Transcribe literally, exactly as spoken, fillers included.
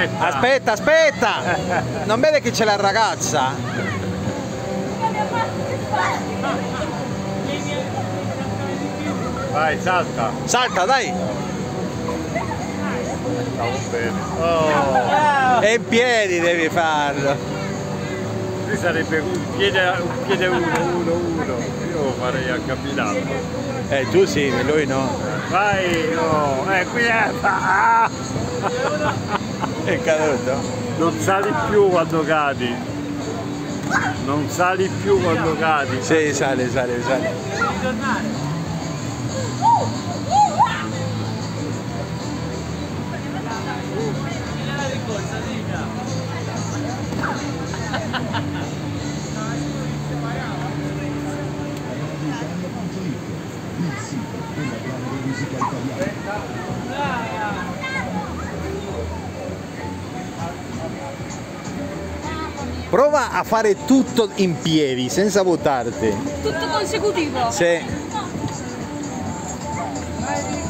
Aspetta. Aspetta, aspetta! Non vede che c'è la ragazza? Vai, salta. Salta, dai! Stavo bene. Oh. E in piedi devi farlo. Qui sarebbe un piede, un piede uno, uno, uno. Io farei a camminare. Eh, tu sì, lui no. Vai, oh. Eh, qui è. Ah. È caduto? Non sali più quando cadi. Non sali più quando cadi. Sì, sale, sale, sale. Prova a fare tutto in piedi, senza buttarti. Tutto consecutivo? Sì.